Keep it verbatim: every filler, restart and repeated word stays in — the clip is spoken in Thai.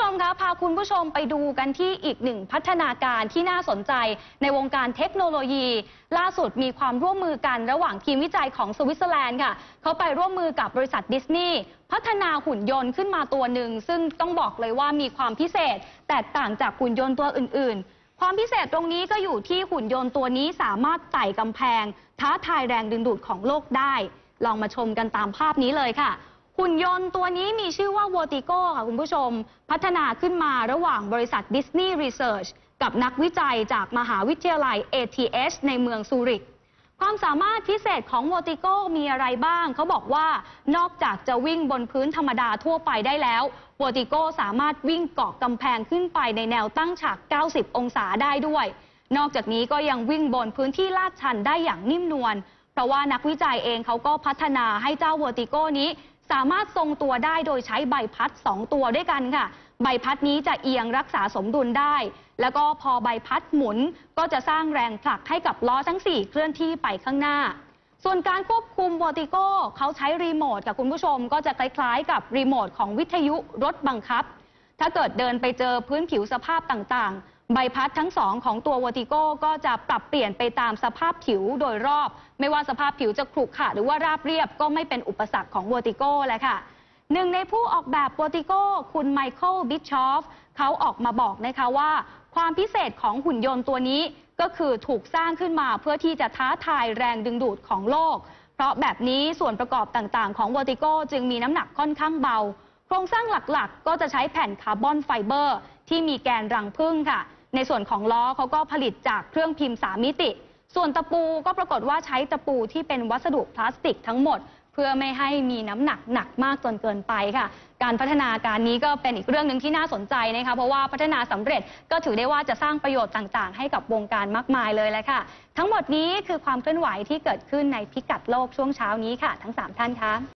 ชมคะพาคุณผู้ชมไปดูกันที่อีกหนึ่งพัฒนาการที่น่าสนใจในวงการเทคโนโลยีล่าสุดมีความร่วมมือกันระหว่างทีมวิจัยของสวิตเซอร์แลนด์ค่ะเขาไปร่วมมือกับบริษัทดิสนีย์พัฒนาหุ่นยนต์ขึ้นมาตัวหนึ่งซึ่งต้องบอกเลยว่ามีความพิเศษแตกต่างจากหุ่นยนต์ตัวอื่นๆความพิเศษตรงนี้ก็อยู่ที่หุ่นยนต์ตัวนี้สามารถไต่กำแพงท้าทายแรงดึงดูดของโลกได้ลองมาชมกันตามภาพนี้เลยค่ะหุ่นยนต์ตัวนี้มีชื่อว่า Vertigo ค่ะคุณผู้ชมพัฒนาขึ้นมาระหว่างบริษัท Disney Research กับนักวิจัยจากมหาวิทยาลัย เอ ที เอช ในเมืองซูริกความสามารถพิเศษของ Vertigo มีอะไรบ้างเขาบอกว่านอกจากจะวิ่งบนพื้นธรรมดาทั่วไปได้แล้ว Vertigo สามารถวิ่งเกาะกำแพงขึ้นไปในแนวตั้งฉากเก้าสิบองศาได้ด้วยนอกจากนี้ก็ยังวิ่งบนพื้นที่ลาดชันได้อย่างนิ่มนวลเพราะว่านักวิจัยเองเขาก็พัฒนาให้เจ้า Vertigo นี้สามารถทรงตัวได้โดยใช้ใบพัดสองตัวด้วยกันค่ะใบพัดนี้จะเอียงรักษาสมดุลได้แล้วก็พอใบพัดหมุนก็จะสร้างแรงผลักให้กับล้อทั้งสี่เคลื่อนที่ไปข้างหน้าส่วนการควบคุม Vertigo เขาใช้รีโมทกับคุณผู้ชมก็จะคล้ายๆกับรีโมทของวิทยุรถบังคับถ้าเกิดเดินไปเจอพื้นผิวสภาพต่างๆใบพัดทั้งสองของตัว Vertigo ก็จะปรับเปลี่ยนไปตามสภาพผิวโดยรอบไม่ว่าสภาพผิวจะขรุขระหรือว่าราบเรียบก็ไม่เป็นอุปสรรคของ Vertigo แหละค่ะหนึ่งในผู้ออกแบบ Vertigo คุณไมเคิลบิชชอฟเขาออกมาบอกนะคะว่าความพิเศษของหุ่นยนต์ตัวนี้ก็คือถูกสร้างขึ้นมาเพื่อที่จะท้าทายแรงดึงดูดของโลกเพราะแบบนี้ส่วนประกอบต่างๆของ Vertigo จึงมีน้ำหนักค่อนข้างเบาโครงสร้างหลักๆก็จะใช้แผ่นคาร์บอนไฟเบอร์ที่มีแกนรังผึ้งค่ะในส่วนของล้อเขาก็ผลิตจากเครื่องพิมพ์สามมิติส่วนตะปูก็ปรากฏว่าใช้ตะปูที่เป็นวัสดุพลาสติกทั้งหมดเพื่อไม่ให้มีน้ำหนักหนักมากจนเกินไปค่ะการพัฒนาการนี้ก็เป็นอีกเรื่องหนึ่งที่น่าสนใจนะคะเพราะว่าพัฒนาสำเร็จก็ถือได้ว่าจะสร้างประโยชน์ต่างๆให้กับวงการมากมายเลยแหละค่ะทั้งหมดนี้คือความเคลื่อนไหวที่เกิดขึ้นในพิกัดโลกช่วงเช้านี้ค่ะทั้งสามท่านคะ